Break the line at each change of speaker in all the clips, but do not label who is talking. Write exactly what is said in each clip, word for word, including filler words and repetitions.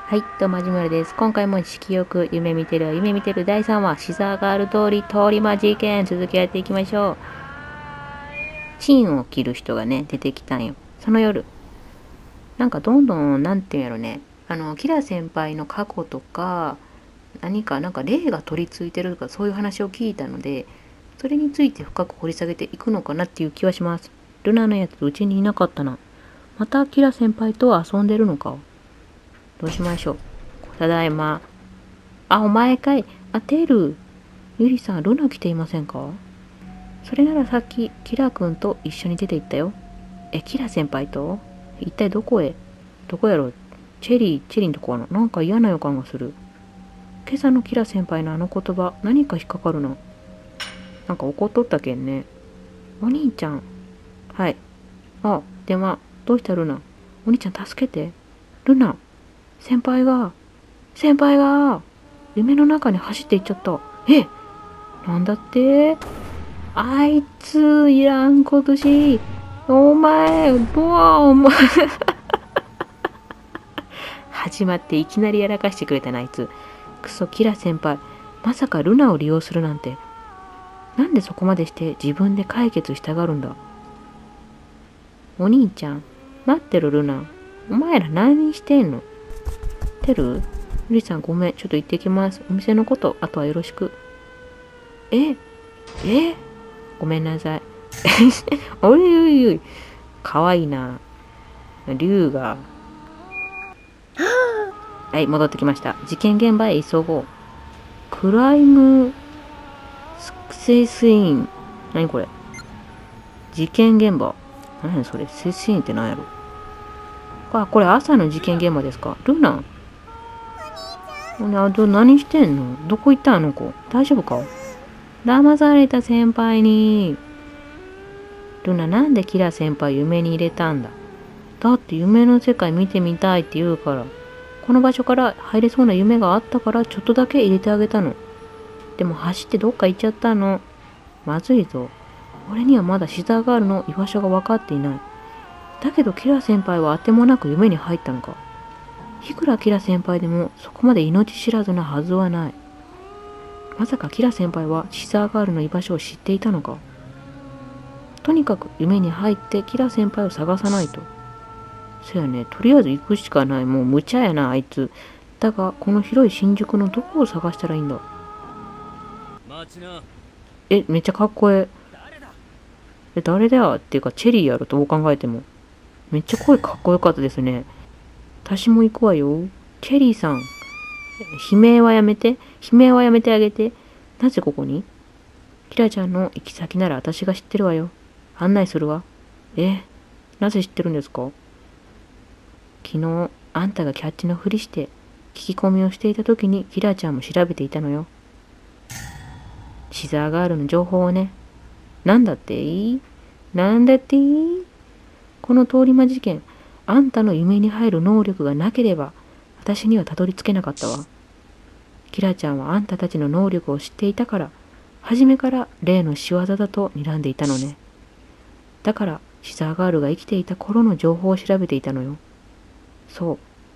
はい、どうも、はじまるです。今回も色欲、夢見てる、夢見てるだいさんわ、シザーガール通り、通り魔事件、続きやっていきましょう。チンを切る人がね、出てきたんよ。その夜。なんかどんどん、なんていうんやろね、あの、キラ先輩の過去とか、何か、なんか霊が取り付いてるとか、そういう話を聞いたので、それについて深く掘り下げていくのかなっていう気はします。ルナのやつ、うちにいなかったな。またキラ先輩と遊んでるのか。どうしましょう。ただいま。あ、お前かい。あ、テル。ゆりさん、ルナ来ていませんか？それならさっき、キラ君と一緒に出て行ったよ。え、キラ先輩と？一体どこへ？どこやろ？チェリー、チェリーのとこかな？なんか嫌な予感がする。今朝のキラ先輩のあの言葉、何か引っかかるな。なんか怒っとったけんね。お兄ちゃん。はい。あ、電話。どうしたルナ？お兄ちゃん助けて。ルナ。先輩が、先輩が、夢の中に走っていっちゃった。え、なんだって？あいつ、いらんことし。お前、ボワお前。始まっていきなりやらかしてくれたな、あいつ。クソ、キラ先輩。まさかルナを利用するなんて。なんでそこまでして自分で解決したがるんだ。お兄ちゃん、待ってるルナ。お前ら何してんの？テル？ゆりさんごめん、ちょっと行ってきます。お店のこと、あとはよろしく。ええごめんなさい。おいおいおい。かわいいな。竜が。はい、戻ってきました。事件現場へ急ごう。クライムスクセスイン。何これ？事件現場。何それ？セスインって何やろ？あ、これ朝の事件現場ですか？ルナ？あ、何してんの？どこ行ったあの子？大丈夫か？騙された先輩に。ルナ、なんでキラ先輩夢に入れたんだ？だって夢の世界見てみたいって言うから。この場所から入れそうな夢があったからちょっとだけ入れてあげたの。でも走ってどっか行っちゃったの。まずいぞ。俺にはまだシザーガールの居場所が分かっていない。だけどキラ先輩はあてもなく夢に入ったのか。いくらキラ先輩でもそこまで命知らずなはずはない。まさかキラ先輩はシザーガールの居場所を知っていたのか。とにかく夢に入ってキラ先輩を探さないと。そやね、とりあえず行くしかない。もう無茶やな、あいつ。だが、この広い新宿のどこを探したらいいんだ？え、めっちゃかっこええ。え、誰だよっていうか、チェリーやろ、どう考えても。めっちゃ声かっこよかったですね。私も行くわよ。チェリーさん。悲鳴はやめて。悲鳴はやめてあげて。なぜここに？キラちゃんの行き先なら私が知ってるわよ。案内するわ。え、なぜ知ってるんですか？昨日、あんたがキャッチのふりして、聞き込みをしていた時にキラちゃんも調べていたのよ。シザーガールの情報をね。なんだっていい？なんだっていい？この通り魔事件、あんたの夢に入る能力がなければ、私にはたどり着けなかったわ。キラちゃんはあんたたちの能力を知っていたから、初めから例の仕業だと睨んでいたのね。だから、シザーガールが生きていた頃の情報を調べていたのよ。そう。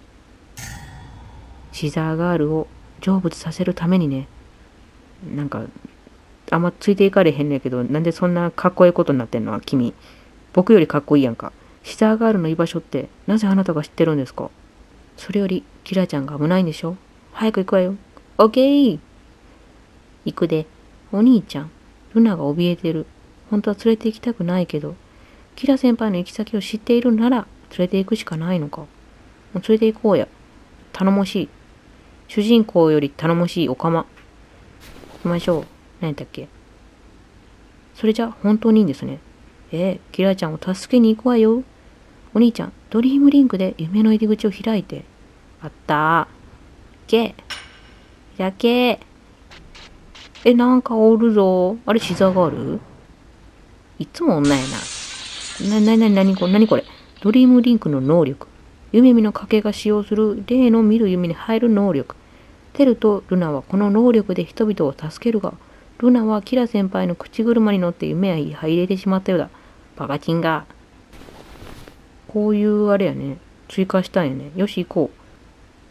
シザーガールを成仏させるためにね。なんか、あんまついていかれへんねんけど、なんでそんなかっこいいことになってんの？君。僕よりかっこいいやんか。シザーガールの居場所ってなぜあなたが知ってるんですか？それより、キラちゃんが危ないんでしょ？早く行くわよ。オッケー。行くで。お兄ちゃん、ルナが怯えてる。本当は連れて行きたくないけど、キラ先輩の行き先を知っているなら連れて行くしかないのか。もう連れて行こうや。頼もしい。主人公より頼もしいオカマ。行きましょう。何やったっけ？それじゃ本当にいいんですね。ええ、キラちゃんを助けに行くわよ。お兄ちゃん、ドリームリンクで夢の入り口を開いて。あったー。け。やけー。え、なんかおるぞ。あれ、シザーガール？いつも女やな。な、な、な、なにこれ、なにこれ。ドリームリンクの能力。夢見の家系が使用する例の見る夢に入る能力。テルとルナはこの能力で人々を助けるが、ルナはキラ先輩の口車に乗って夢へ入れてしまったようだ。バカチンが。こういうあれやね。追加したんやね。よし行こ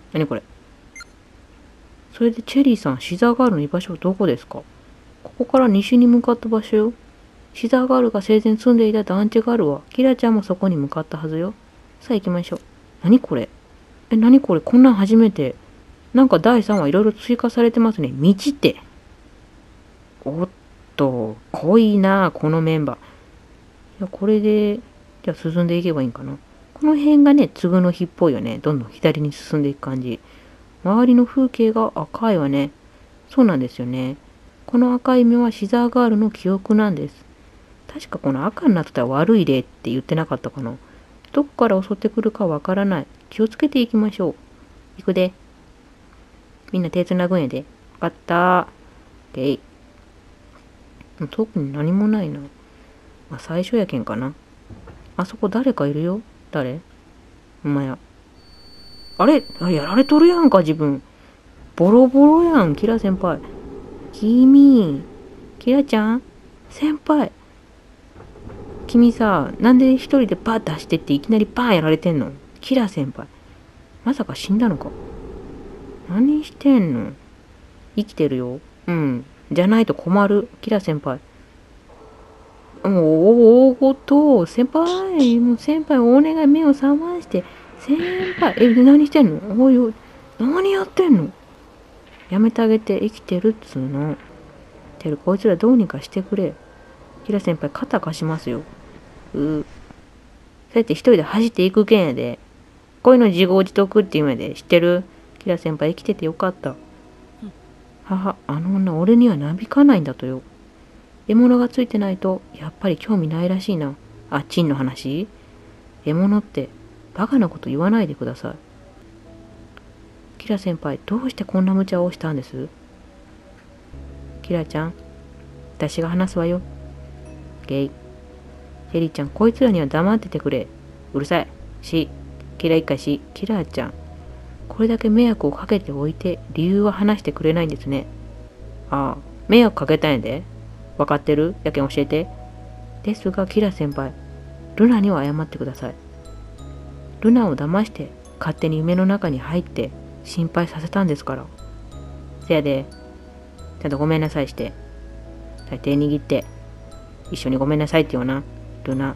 何これ。それでチェリーさん、シザーガールの居場所はどこですか？ここから西に向かった場所よ。シザーガールが生前住んでいた団地があるわ。キラちゃんもそこに向かったはずよ。さあ行きましょう。何これ？え、何これ？こんなん初めて。なんかだいさんわいろいろ追加されてますね。道って。おっと、濃いなあ、このメンバー。いや、これで、じゃあ進んでいけばいいんかな。この辺がね、粒の日っぽいよね。どんどん左に進んでいく感じ。周りの風景が赤いわね。そうなんですよね。この赤い目はシザーガールの記憶なんです。確かこの赤になってたら悪い例って言ってなかったかな。どこから襲ってくるかわからない。気をつけていきましょう。行くで。みんな手つなぐんやで。わかったー。オッケー。特に何もないな。まあ、最初やけんかな。あそこ誰かいるよ。誰？ほんまや。あれ？あ、やられとるやんか、自分。ボロボロやん、キラ先輩。君、キラちゃん？先輩。君さ、なんで一人でパーッ出してっていきなりパーンやられてんの？キラ先輩。まさか死んだのか？何してんの？生きてるよ。うん。じゃないと困る。キラ先輩。もう、大ごと。先輩、もう先輩、お願い、目を覚まして。先輩、え、何してんの？おいおい、何やってんの？やめてあげて、生きてるっつうの。てる、こいつらどうにかしてくれ。キラ先輩、肩貸しますよ。うー。そうやって一人で走っていくけんやで。こういうの自業自得って言うんやで。知ってる？キラ先輩、生きててよかった。母、あの女、俺にはなびかないんだとよ。獲物がついてないと、やっぱり興味ないらしいな。あ、チンの話？獲物って、バカなこと言わないでください。キラ先輩、どうしてこんな無茶をしたんです？キラちゃん、私が話すわよ。ゲイ。シェリーちゃん、こいつらには黙っててくれ。うるさい。し、キラ一回し、キラちゃん。これだけ迷惑をかけておいて、理由は話してくれないんですね。ああ、迷惑かけたんやで。わかってる？やけん教えて。ですが、キラ先輩、ルナには謝ってください。ルナを騙して、勝手に夢の中に入って、心配させたんですから。せやで、ちゃんとごめんなさいして。手握って、一緒にごめんなさいって言うな、ルナ。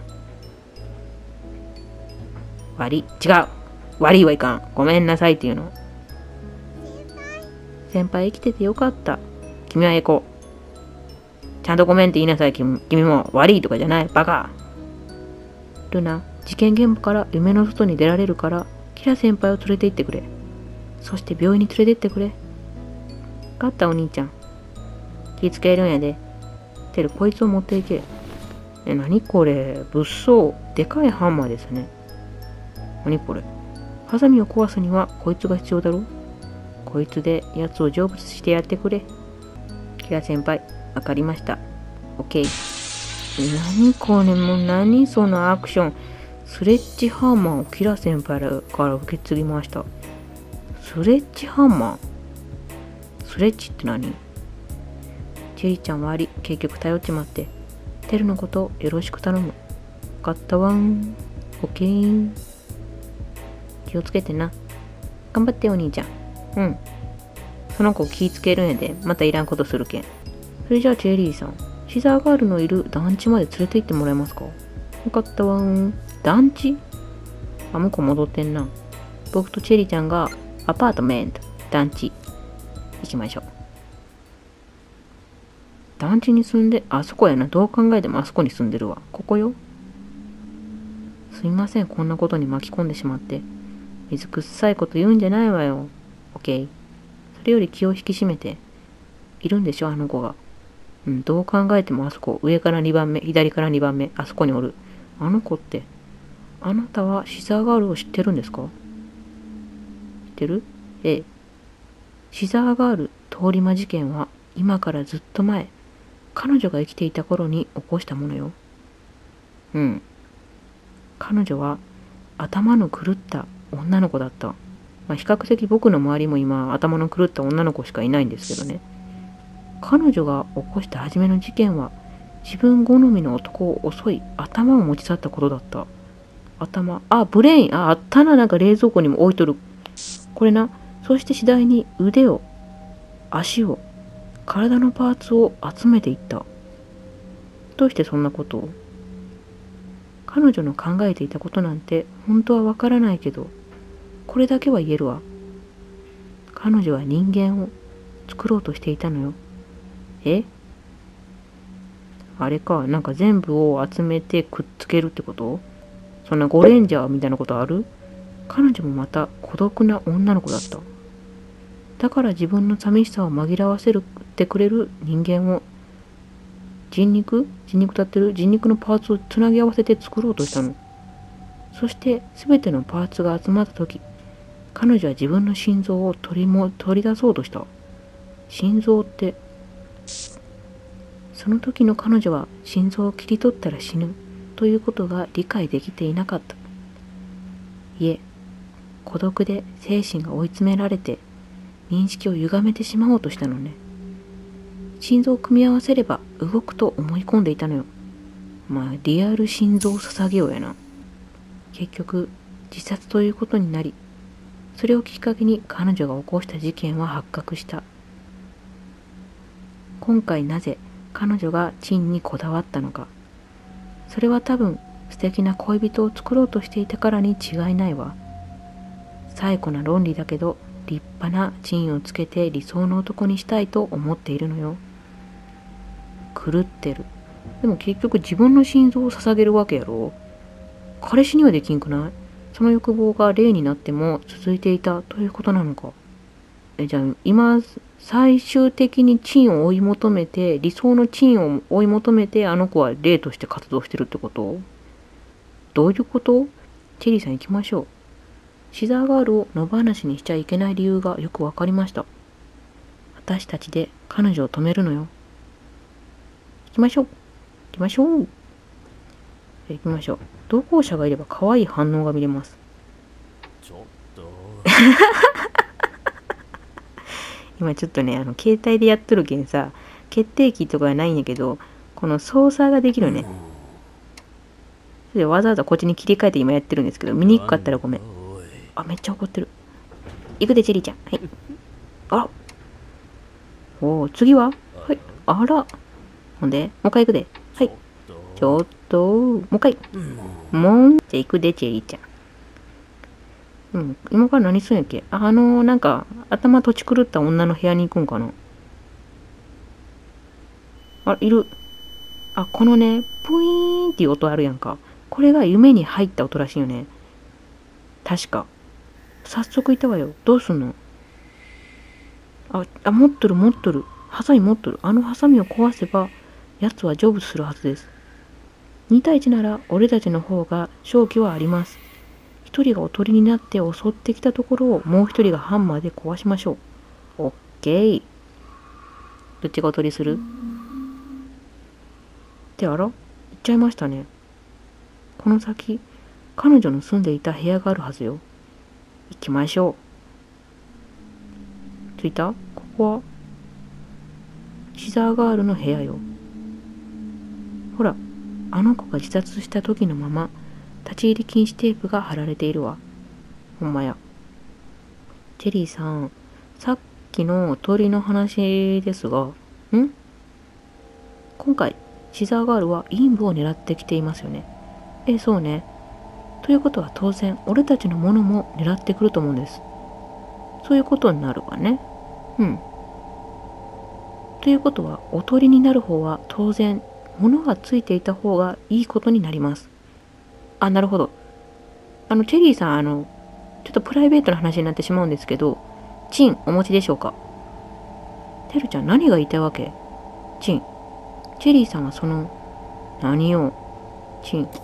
悪い、違う。悪いはいかん。ごめんなさいって言うの。先輩生きててよかった。君はエコ。ちゃんとごめんって言いなさい、君。君も悪いとかじゃない、バカ。ルナ、事件現場から夢の外に出られるから、キラ先輩を連れて行ってくれ。そして病院に連れて行ってくれ。分かったお兄ちゃん。気付けるんやで。てる、こいつを持っていけ。え、なにこれ？物騒。でかいハンマーですね。なにこれ？ハサミを壊すにはこいつが必要だろ？こいつで奴を成仏してやってくれ。キラ先輩、わかりました。オッケー。なにこれ？もう何そのアクション。スレッジハンマーをキラ先輩から受け継ぎました。スレッジハンマー？スレッジって何？チェリーちゃん悪い。結局頼っちまって。テルのことよろしく頼む。わかったわん。オッケー。気をつけてな。頑張ってお兄ちゃん。うん。その子気ぃつけるんやで。またいらんことするけん。それじゃあチェリーさん、シザーガールのいる団地まで連れて行ってもらえますか？わかったわん。団地？あ、向こう戻ってんな。僕とチェリーちゃんがアパートメント、団地行きましょう。団地に住んで、あそこやな。どう考えてもあそこに住んでるわ。ここよ。すみません、こんなことに巻き込んでしまって。水くっさいこと言うんじゃないわよ。オッケー。それより気を引き締めて。いるんでしょ、あの子が。うん、どう考えてもあそこ。上からにばんめ、左からにばんめ。あそこにおる。あの子って。あなたはシザーガールを知ってるんですか？知ってる？ええ。シザーガール通り魔事件は今からずっと前、彼女が生きていた頃に起こしたものよ。うん。彼女は頭の狂った女の子だった。まあ、比較的僕の周りも今頭の狂った女の子しかいないんですけどね。彼女が起こした初めの事件は自分好みの男を襲い頭を持ち去ったことだった。頭、あ、ブレイン、あ、あったな、なんか冷蔵庫にも置いとる。これな、 そして次第に腕を、足を、体のパーツを集めていった。どうしてそんなことを？彼女の考えていたことなんて本当はわからないけど、これだけは言えるわ。彼女は人間を作ろうとしていたのよ。え？あれか、なんか全部を集めてくっつけるってこと？そんなゴレンジャーみたいなことある？彼女もまた孤独な女の子だった。だから自分の寂しさを紛らわせてくれる人間を、人肉人肉立ってる人肉のパーツをつなぎ合わせて作ろうとしたの。そして全てのパーツが集まった時、彼女は自分の心臓を取りも取り出そうとした。心臓って、その時の彼女は心臓を切り取ったら死ぬということが理解できていなかった。いえ、孤独で精神が追い詰められて認識を歪めてしまおうとしたのね。心臓を組み合わせれば動くと思い込んでいたのよ。まあリアル心臓を捧げようやな。結局自殺ということになり、それをきっかけに彼女が起こした事件は発覚した。今回なぜ彼女がチンにこだわったのか。それは多分素敵な恋人を作ろうとしていたからに違いないわ。最古な論理だけど立派なチンをつけて理想の男にしたいと思っているのよ。狂ってる。でも結局自分の心臓を捧げるわけやろ。彼氏にはできんくない？その欲望が霊になっても続いていたということなのか。え、じゃあ今最終的にチンを追い求めて、理想のチンを追い求めてあの子は霊として活動してるってこと？どういうこと？チェリーさん行きましょう。シザーガールを野放しにしちゃいけない理由がよくわかりました。私たちで彼女を止めるのよ。行きましょう。行きましょう。行きましょう。同行者がいれば可愛い反応が見れます。ちょっと今ちょっとね、あの携帯でやっとるけんさ、決定機とかはないんやけど、この操作ができるね。それでわざわざこっちに切り替えて今やってるんですけど、見にくかったらごめん。あ、めっちゃ怒ってる。行くで、チェリーちゃん。はい。あら。おお、次は？はい。あら。ほんで、もう一回行くで。はい。ちょっと、もう一回。もう、じゃあ行くで、チェリーちゃん。うん。今から何するんやっけ？あのー、なんか、頭とち狂った女の部屋に行くんかな？あ、いる。あ、このね、プイーンっていう音あるやんか。これが夢に入った音らしいよね。確か。早速いたわよ。どうすんの？あ、あ、持っとる持っとる。ハサミ持っとる。あのハサミを壊せば、奴は成仏するはずです。に対いちなら俺たちの方が勝機はあります。一人がおとりになって襲ってきたところをもう一人がハンマーで壊しましょう。オッケー。どっちがおとりする？ってあら？行っちゃいましたね。この先、彼女の住んでいた部屋があるはずよ。行きましょう。着いた？ここはシザーガールの部屋よ。ほら、あの子が自殺した時のまま立ち入り禁止テープが貼られているわ。ほんまや。チェリーさん、さっきの鳥の話ですが、ん？今回シザーガールは陰部を狙ってきていますよね。え、そうね。ということは当然俺たちのものも狙ってくると思うんです。そういうことになるわね。うん。ということはおとりになる方は当然物がついていた方がいいことになります。あ、なるほど。あのチェリーさん、あのちょっとプライベートな話になってしまうんですけど、チンお持ちでしょうか？てるちゃん、何が言いたいわけ？チン、チェリーさんはその何をチン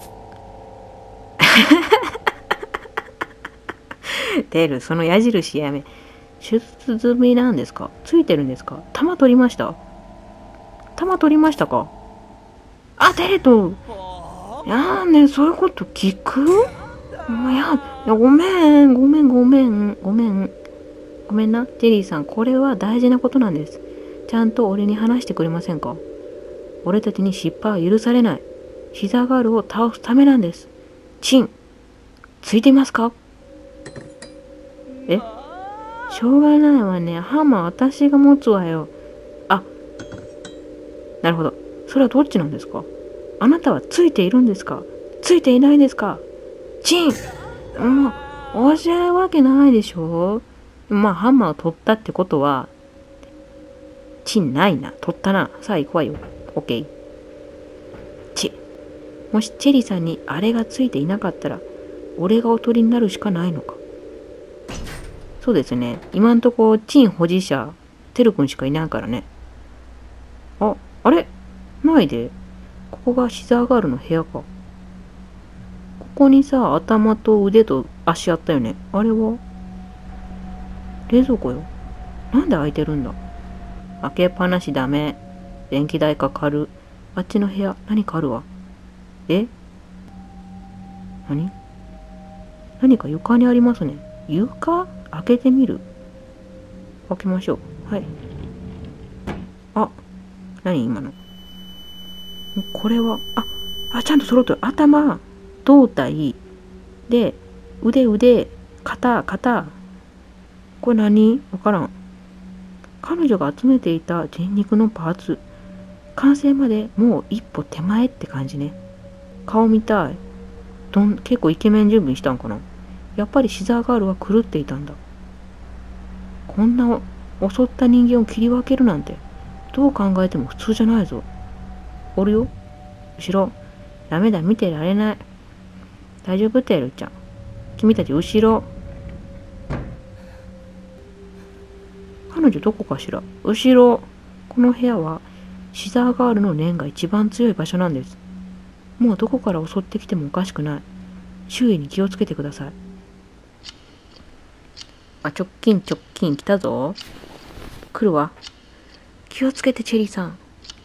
てる、その矢印やめ。手術済みなんですか？ついてるんですか？玉取りました？玉取りましたか？あ、テレと。いやーね、そういうこと聞く？いや、いやごめん、ごめん、ごめん、ごめん。ごめんな、ジェリーさん、これは大事なことなんです。ちゃんと俺に話してくれませんか？俺たちに失敗は許されない。シザーガールを倒すためなんです。チン、ついていますか？え？ しょうがないわね。ハンマー私が持つわよ。あ、なるほど。それはどっちなんですか？あなたはついているんですか？ついていないですか？チン！もう、教えるわけないでしょ。まあ、ハンマーを取ったってことは、チンないな。取ったな。さあ、行くわよ。オッケー。チ。もしチェリさんにあれがついていなかったら、俺がおとりになるしかないのか。そうですね。今んとこ、チン保持者、テル君しかいないからね。あ、あれないで。ここがシザーガールの部屋か。ここにさ、頭と腕と足あったよね。あれは冷蔵庫よ。なんで開いてるんだ？開けっぱなしダメ。電気代かかる。あっちの部屋、何かあるわ。え？何？何か床にありますね。床？開けてみる？開けましょう。はい。あ、何今の？これは、あ、あ、ちゃんと揃ってる。頭、胴体、で、腕、腕、肩、肩。これ何？わからん。彼女が集めていた人肉のパーツ。完成までもう一歩手前って感じね。顔見たい。どん、結構イケメン準備したんかな。やっぱりシザーガールは狂っていたんだ。こんな襲った人間を切り分けるなんて、どう考えても普通じゃないぞ。おるよ。後ろ。ダメだ、見てられない。大丈夫テルちゃん。君たち後ろ。彼女どこかしら。後ろ。この部屋はシザーガールの念が一番強い場所なんです。もうどこから襲ってきてもおかしくない。周囲に気をつけてください。あ、直近直近来たぞ。来るわ。気をつけてチェリーさん。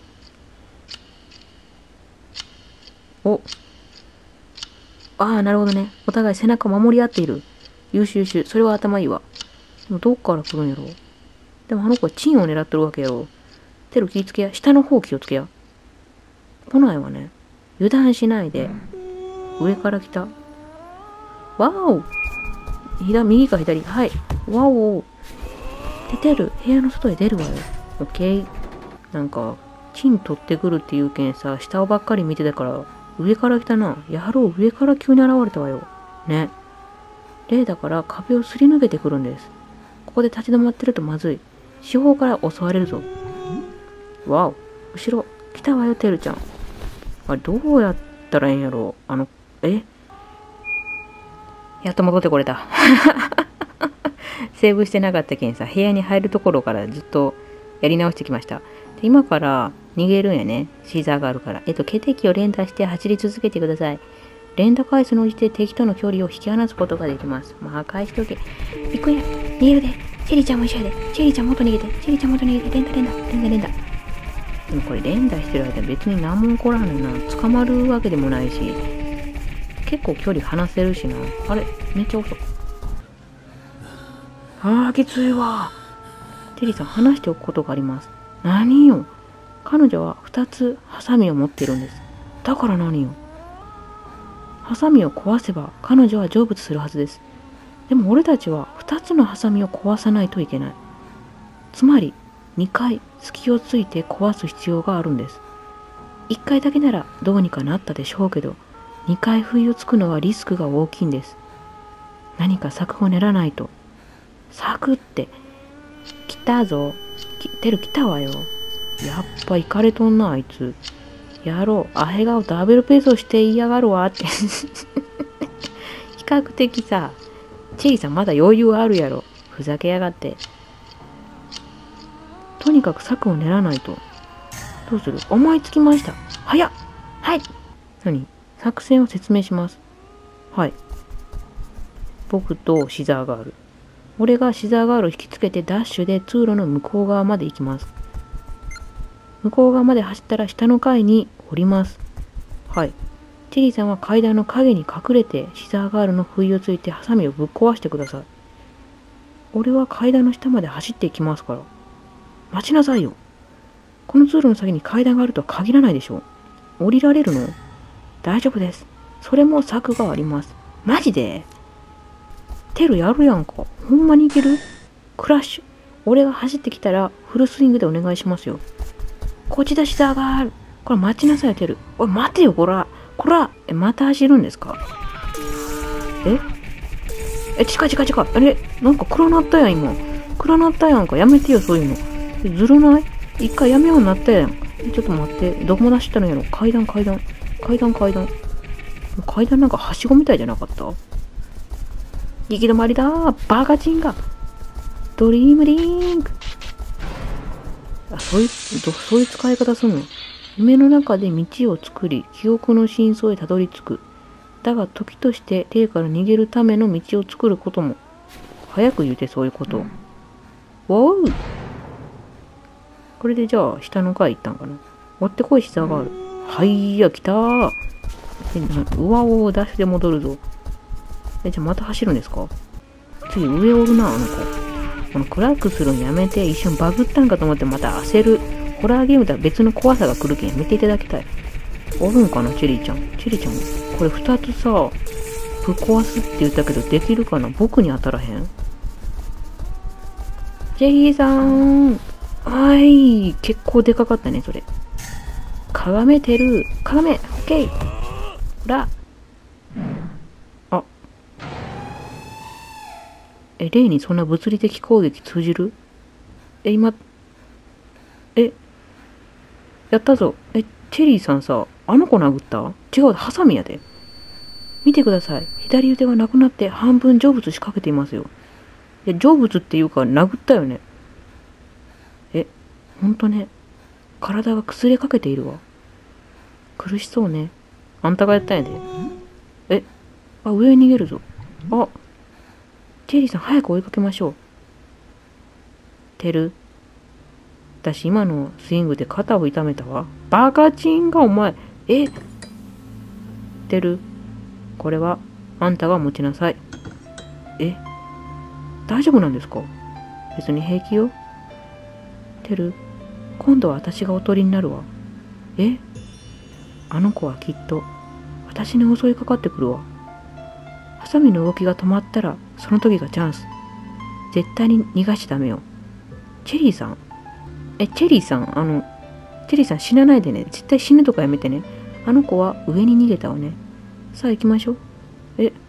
お。ああ、なるほどね。お互い背中守り合っている。優秀優秀。それは頭いいわ。でもどっから来るんやろ。でもあの子はチンを狙ってるわけやろ。テル気ぃつけや。下の方気をつけや。来ないわね。油断しないで。上から来た。わお。左、右か左。はい。わお。で、テル、部屋の外へ出るわよ。オッケー。なんか、チン取ってくるっていうけんさ、下をばっかり見てたから、上から来たな。やろう、上から急に現れたわよ。ね。例だから壁をすり抜けてくるんです。ここで立ち止まってるとまずい。四方から襲われるぞ。わお。後ろ。来たわよ、テルちゃん。あれ、どうやったらええんやろう。あの、えやっと戻ってこれた。セーブしてなかったけんさ、部屋に入るところからずっとやり直してきました。で今から逃げるんやね。シーザーがあるから。えっと、血液を連打して走り続けてください。連打回数に応じて敵との距離を引き離すことができます。まあ、返しておけ。行くんや。逃げるで。チェリーちゃんも一緒やで。チェリーちゃん元逃げて。チェリーちゃん元逃げて。連打連打。連打連打。でもこれ連打してる間別に何も起こらんねんな。捕まるわけでもないし。結構距離離せるしな。あれめっちゃ遅い。ああ、きついわ。テリーさん、話しておくことがあります。何よ。彼女は二つハサミを持ってるんです。だから何よ。ハサミを壊せば彼女は成仏するはずです。でも俺たちは二つのハサミを壊さないといけない。つまり、二回隙をついて壊す必要があるんです。一回だけならどうにかなったでしょうけど、二回不意をつくのはリスクが大きいんです。何か策を練らないと。策って、来たぞ。来てる来たわよ。やっぱイカれとんな、あいつ。やろう。アヘ顔ダブルペースをして嫌がるわって。比較的さ、チェリーさんまだ余裕あるやろ。ふざけやがって。とにかく策を練らないと。どうする？思いつきました。早っ！はい！何？作戦を説明します。はい。僕とシザーガール。俺がシザーガールを引きつけてダッシュで通路の向こう側まで行きます。向こう側まで走ったら下の階に降ります。はい。チェリーさんは階段の影に隠れてシザーガールの不意をついてハサミをぶっ壊してください。俺は階段の下まで走っていきますから。待ちなさいよ。この通路の先に階段があるとは限らないでしょう。降りられるの？大丈夫です。それも策があります。マジで？テルやるやんか。ほんまにいける？ クラッシュ。俺が走ってきたら、フルスイングでお願いしますよ。こっちだ、シザーガール。これ待ちなさい、テル。おい、待てよ、こら。こら。え、また走るんですか？ええ、近い近い近い。あれなんか暗なったやん、今。暗なったやんか。やめてよ、そういうの。え、ずるない？一回やめようになったやん。え、ちょっと待って。どこも出したのやろ。階段、階段。階段、階段。階段なんかはしごみたいじゃなかった？行き止まりだー。バカチンが。ドリームリンク。あ、そういう、どそういう使い方するの？夢の中で道を作り、記憶の真相へたどり着く。だが、時として霊から逃げるための道を作ることも。早く言うて、そういうこと。わおう。これでじゃあ、下の階行ったんかな。追ってこい、下がある。はいや、来たー。え、な、うわおー、ダッシュで戻るぞ。え、じゃあまた走るんですか？次、上おるな、あの子。このクラックするのやめて、一瞬バグったんかと思ってまた焦る。ホラーゲームとは別の怖さが来るけんやめていただきたい。おるんかな、チェリーちゃん。チェリーちゃん、これ二つさ、ぶっ壊すって言ったけどできるかな？僕に当たらへん？チェリーさん。はい。結構でかかったね、それ。かがめてる。かがめ。オッケー。ほら。あ。え、例にそんな物理的攻撃通じる？え、今、え、やったぞ。え、チェリーさんさ、あの子殴った？違う、ハサミやで。見てください。左腕がなくなって半分成仏しかけていますよ。いや、成仏っていうか殴ったよね。え、ほんとね。体が崩れかけているわ。苦しそうね。あんたがやったんやで。え、あ、上に逃げるぞ。あ、チェリーさん早く追いかけましょう。テル。私今のスイングで肩を痛めたわ。バカチンがお前。え、テル。これはあんたが持ちなさい。え、大丈夫なんですか？別に平気よ。テル、今度は私がおとりになるわ。え、あの子はきっと私に襲いかかってくるわ。ハサミの動きが止まったらその時がチャンス。絶対に逃がしちゃダメよ。チェリーさん。え、チェリーさん、あの、チェリーさん死なないでね。絶対死ぬとかやめてね。あの子は上に逃げたわね。さあ行きましょう。え、